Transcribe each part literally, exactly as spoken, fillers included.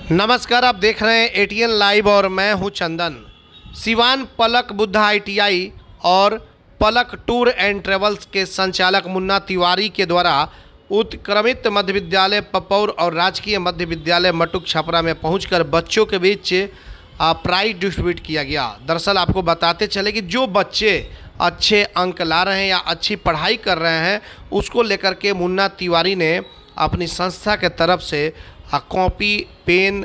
नमस्कार, आप देख रहे हैं एटीएन लाइव और मैं हूं चंदन। सिवान पलक बुद्धा आईटीआई और पलक टूर एंड ट्रेवल्स के संचालक मुन्ना तिवारी के द्वारा उत्क्रमित मध्य विद्यालय पपौर और राजकीय मध्य विद्यालय मटुक छपरा में पहुंचकर बच्चों के बीच प्राइज डिस्ट्रीब्यूट किया गया। दरअसल आपको बताते चले कि जो बच्चे अच्छे अंक ला रहे हैं या अच्छी पढ़ाई कर रहे हैं, उसको लेकर के मुन्ना तिवारी ने अपनी संस्था के तरफ से कॉपी, पेन,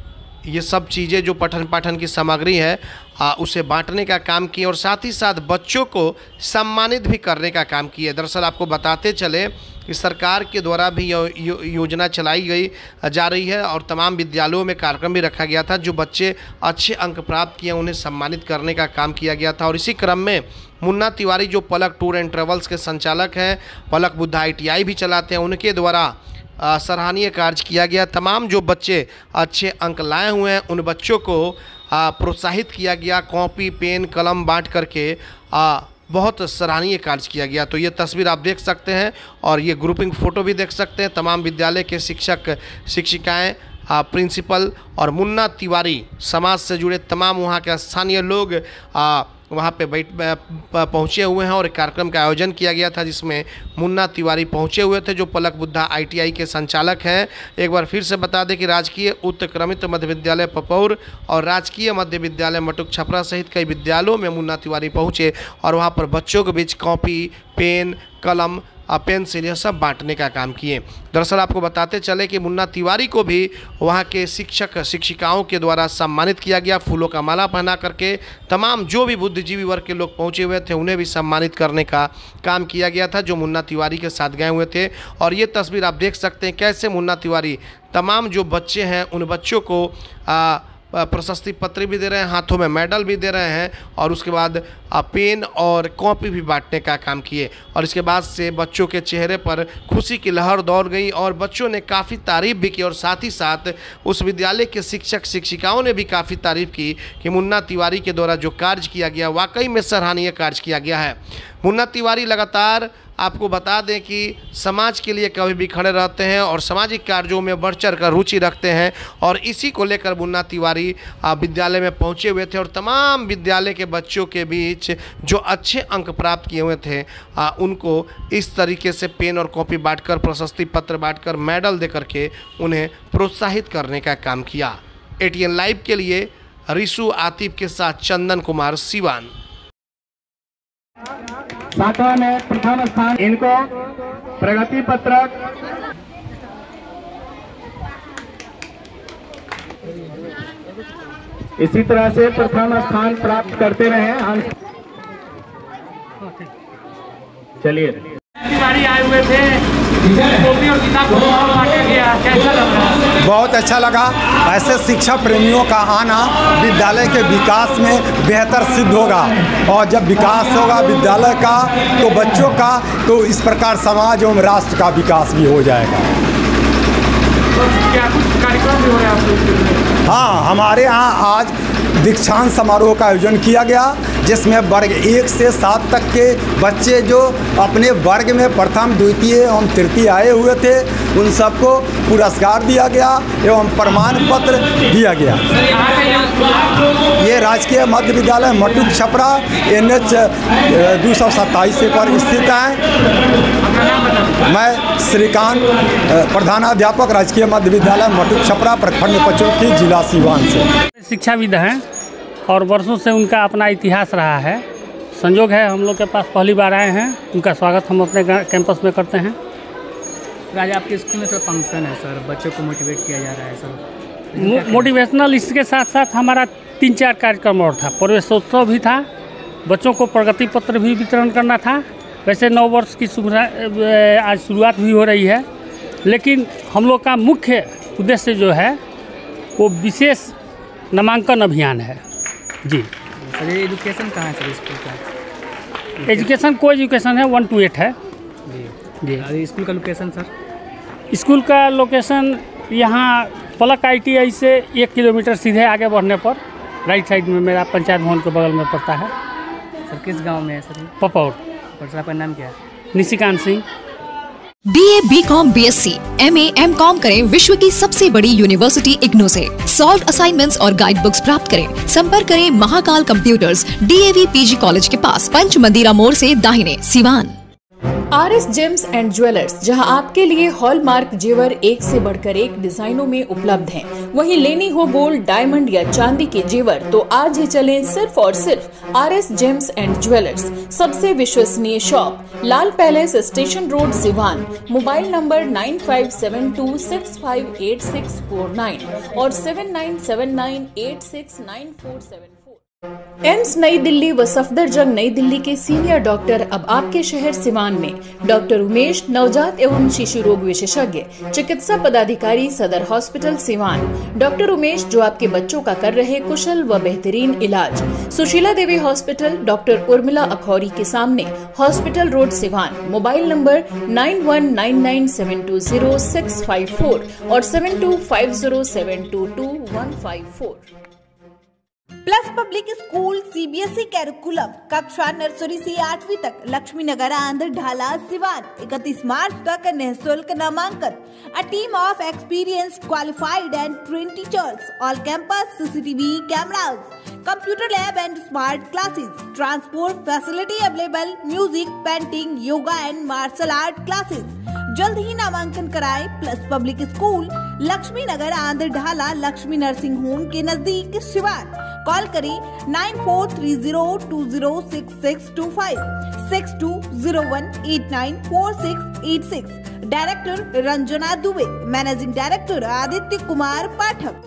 ये सब चीज़ें जो पठन पाठन की सामग्री है आ, उसे बांटने का काम किए और साथ ही साथ बच्चों को सम्मानित भी करने का काम किए। दरअसल आपको बताते चले कि सरकार के द्वारा भी यो, यो, योजना चलाई गई जा रही है और तमाम विद्यालयों में कार्यक्रम भी रखा गया था। जो बच्चे अच्छे अंक प्राप्त किए उन्हें सम्मानित करने का काम किया गया था। और इसी क्रम में मुन्ना तिवारी जो पलक टूर एंड ट्रेवल्स के संचालक हैं, पलक बुद्धा आईटीआई भी चलाते हैं, उनके द्वारा सराहनीय कार्य किया गया। तमाम जो बच्चे अच्छे अंक लाए हुए हैं उन बच्चों को प्रोत्साहित किया गया, कॉपी, पेन, कलम बांट करके आ, बहुत सराहनीय कार्य किया गया। तो ये तस्वीर आप देख सकते हैं और ये ग्रुपिंग फ़ोटो भी देख सकते हैं। तमाम विद्यालय के शिक्षक, शिक्षिकाएं, प्रिंसिपल और मुन्ना तिवारी, समाज से जुड़े तमाम वहाँ के स्थानीय लोग आ, वहाँ पे बैठ पहुँचे हुए हैं और एक कार्यक्रम का आयोजन किया गया था जिसमें मुन्ना तिवारी पहुँचे हुए थे जो पलक बुद्धा आईटीआई के संचालक हैं। एक बार फिर से बता दें कि राजकीय उत्क्रमित मध्य विद्यालय पपौर और राजकीय मध्य विद्यालय मटुक छपरा सहित कई विद्यालयों में मुन्ना तिवारी पहुँचे और वहाँ पर बच्चों के बीच कॉपी, पेन, कलम, पेंसिल यह सब बांटने का काम किए। दरअसल आपको बताते चले कि मुन्ना तिवारी को भी वहाँ के शिक्षक शिक्षिकाओं के द्वारा सम्मानित किया गया। फूलों का माला पहना करके तमाम जो भी बुद्धिजीवी वर्ग के लोग पहुँचे हुए थे उन्हें भी सम्मानित करने का काम किया गया था जो मुन्ना तिवारी के साथ गए हुए थे। और ये तस्वीर आप देख सकते हैं कैसे मुन्ना तिवारी तमाम जो बच्चे हैं उन बच्चों को आ, प्रशस्ति पत्र भी दे रहे हैं, हाथों में मेडल भी दे रहे हैं और उसके बाद पेन और कॉपी भी बांटने का काम किए। और इसके बाद से बच्चों के चेहरे पर खुशी की लहर दौड़ गई और बच्चों ने काफ़ी तारीफ़ भी की और साथ ही साथ उस विद्यालय के शिक्षक शिक्षिकाओं ने भी काफ़ी तारीफ़ की कि मुन्ना तिवारी के द्वारा जो कार्य किया गया वाकई में सराहनीय कार्य किया गया है। मुन्ना तिवारी लगातार आपको बता दें कि समाज के लिए कभी भी खड़े रहते हैं और सामाजिक कार्यों में बढ़ चढ़ कर रुचि रखते हैं और इसी को लेकर मुन्ना तिवारी विद्यालय में पहुंचे हुए थे और तमाम विद्यालय के बच्चों के बीच जो अच्छे अंक प्राप्त किए हुए थे आ, उनको इस तरीके से पेन और कॉपी बांटकर, प्रशस्ति पत्र बांटकर, मेडल दे करके उन्हें प्रोत्साहित करने का काम किया। एटीएन लाइव के लिए रिशु आतिफ के साथ चंदन कुमार, सिवान। सातवां में प्रथम स्थान, इनको प्रगति पत्रक, इसी तरह से प्रथम स्थान प्राप्त करते रहे। हम चलिए तिवारी आए हुए थे, कॉपी और किताब को बांटा गया, कैसा लग रहा है? बहुत अच्छा लगा। ऐसे शिक्षा प्रेमियों का आना विद्यालय के विकास में बेहतर सिद्ध होगा और जब विकास होगा विद्यालय का तो बच्चों का, तो इस प्रकार समाज एवं राष्ट्र का विकास भी हो जाएगा। तो क्या कुछ कार्यक्रम भी हो रहा है? हाँ, हमारे यहाँ आज दीक्षांत समारोह का आयोजन किया गया जिसमें वर्ग एक से सात तक के बच्चे जो अपने वर्ग में प्रथम, द्वितीय एवं तृतीय आए हुए थे उन सबको पुरस्कार दिया गया एवं प्रमाण पत्र दिया गया। ये राजकीय मध्य विद्यालय मटुक छपरा एन एच दो सौ सत्ताईस पर स्थित है। मैं श्रीकांत, प्रधानाध्यापक राजकीय मध्य विद्यालय मटुक छपरा, प्रखंड पचौकी, जिला सिवान से। शिक्षाविद हैं और वर्षों से उनका अपना इतिहास रहा है। संयोग है हम लोग के पास पहली बार आए हैं, उनका स्वागत हम अपने कैंपस में करते हैं। आज आपके स्कूल में सर फंक्शन है सर, बच्चों को मोटिवेट किया जा रहा है सर। मोटिवेशनल इसके साथ साथ हमारा तीन चार कार्यक्रम और था। प्रवेशोत्सव भी था, बच्चों को प्रगति पत्र भी वितरण करना था। वैसे नौ वर्ष की सुविधा आज शुरुआत भी हो रही है, लेकिन हम लोग का मुख्य उद्देश्य जो है वो विशेष नामांकन अभियान है जी। सर ये एजुकेशन कहाँ है सर स्कूल का? एजुकेशन को एजुकेशन है, वन टू एट है जी जी। स्कूल का लोकेशन सर? स्कूल का लोकेशन यहाँ पलक आईटीआई से एक किलोमीटर सीधे आगे बढ़ने पर राइट साइड में मेरा पंचायत भवन के बगल में पड़ता है। सर किस गांव में है सर? पपौर। और सर आपका नाम क्या है? Nishikant Singh. BA, BCom, BSc, MA, MCom करें विश्व की सबसे बड़ी यूनिवर्सिटी इग्नू से। सॉल्व असाइनमेंट्स और गाइड बुक्स प्राप्त करें। संपर्क करें Mahakal computers, DAV PG college के पास, पंच मंदिरा मोड़ से दाहिने, Siwan. R S gems and jewellers, जहां आपके लिए हॉलमार्क जेवर एक से बढ़कर एक डिजाइनों में उपलब्ध हैं। वहीं लेनी हो गोल्ड, डायमंड या चांदी के जेवर तो आज ही चलें सिर्फ और सिर्फ R S gems and jewellers. सबसे विश्वसनीय shop, Lal palace, station road, Siwan. Mobile number nine five seven two six five eight six four nine और seven nine seven nine eight six nine four seven four. AIIMS Nai Delhi व सफदरजंग नई दिल्ली के senior doctor अब आपके शहर सिवान में। डॉक्टर उमेश, नवजात एवं शिशु रोग विशेषज्ञ, चिकित्सा पदाधिकारी, सदर हॉस्पिटल सिवान। डॉक्टर उमेश जो आपके बच्चों का कर रहे कुशल व बेहतरीन इलाज। सुशीला देवी हॉस्पिटल, डॉक्टर उर्मिला अखौरी के सामने, hospital road, Siwan. Mobile number nine one nine nine seven two zero six five four और seven two five zero seven two two one five four. Plus public school CBSE curriculum, कक्षा nursery से आठवीं तक, लक्ष्मी नगर, आंध्र ढाला, सिवान। इकतीस मार्च तक निःशुल्क नामांकन। A team of experienced, qualified and trained teachers, all campus CCTV cameras, computer lab and smart classes, transport facility available, music, painting, yoga and martial art classes. जल्द ही नामांकन कराएं। Plus public school, Lakshmi Nagar, Andhra Dhala, Lakshmi nursing home के नजदीक, Siwan. Call करें nine four three zero two zero six six two five, six two zero one eight nine four six eight six. Director Ranjana Dubey, managing director Aditya Kumar पाठक।